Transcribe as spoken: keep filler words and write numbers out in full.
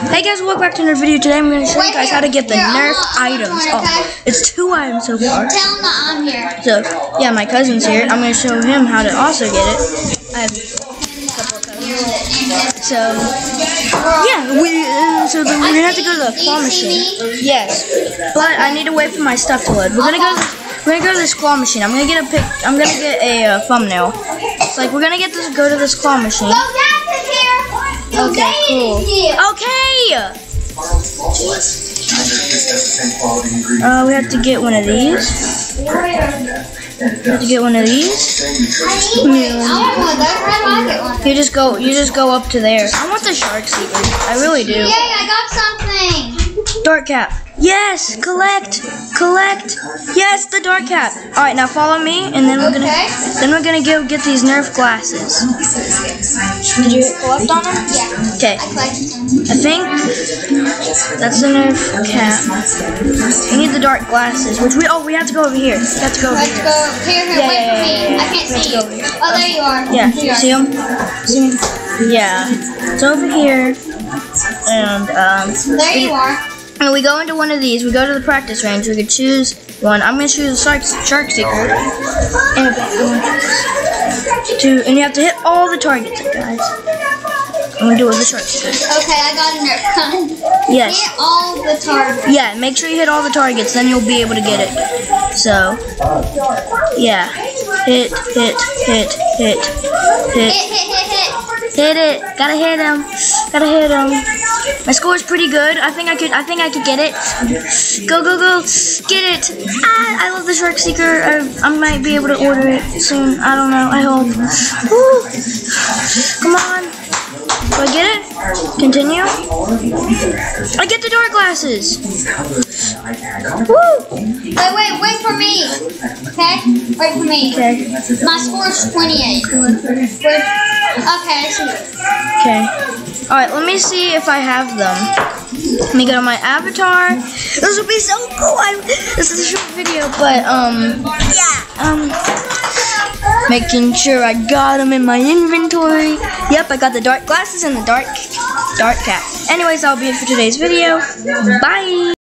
Hey guys, welcome back to another video. Today I'm going to show you guys how to get the Nerf items. Oh, it's two items so far. Tell him that I'm here. So, yeah, my cousin's here. I'm going to show him how to also get it. I have a couple of cousins. So, yeah, we, uh, so then we're going to have to go to the claw machine. Yes, but I need to wait for my stuff to load. We're going to go We're gonna go to this claw machine. I'm gonna get a pic. I'm gonna get a uh, thumbnail. It's like we're gonna get this. Go to this claw machine. Okay, cool. Okay. Uh, we have to get one of these. We have to get one of these. Yeah. You just go. You just go up to there. I want the shark seeker. I really do. Yay! I got something. Dart cap. Yes, collect, collect. Yes, the dart cap. All right, now follow me, and then we're gonna, Okay. then we're gonna go get these Nerf glasses. Did you collect on them? Yeah. Okay. I collected them. I think that's the Nerf cap. We need the dart glasses, which we oh we have to go over here. We have to go over Let's here. go. Here, here. Yeah, wait yeah, for me. yeah, yeah, I can't we have see to you. go over here. Oh, there you are. Yeah, There you are. see them? See 'em? Yeah, it's over here, and um. There you are. And we go into one of these. We go to the practice range. We could choose one. I'm gonna choose a shark, shark seeker. And a bat. Two, and you have to hit all the targets, guys. I'm gonna do it with the shark seeker. Okay, I got a Nerf gun. Yes. Hit all the targets. Yeah, make sure you hit all the targets, then you'll be able to get it. So, yeah. Hit, hit, hit, hit, hit. Hit, hit, hit, hit. Hit it. Gotta hit him. Gotta hit him. My score is pretty good. I think I could. I think I could get it. Go, go, go! Get it! Ah, I love the shark seeker. I, I might be able to order it soon. I don't know. I hope. Woo. Come on. Do I get it? Continue. I get the dart glasses. Woo! Wait, wait, wait for me. Okay? Wait for me. Okay. My score is twenty-eight. Wait. Okay, I see. Okay. Alright, let me see if I have them. Let me go to my avatar. This would be so cool. I, this is a short video, but, um, yeah. Um, making sure I got them in my inventory. Yep, I got the dark glasses and the dark, dark cap. Anyways, that'll be it for today's video. Bye.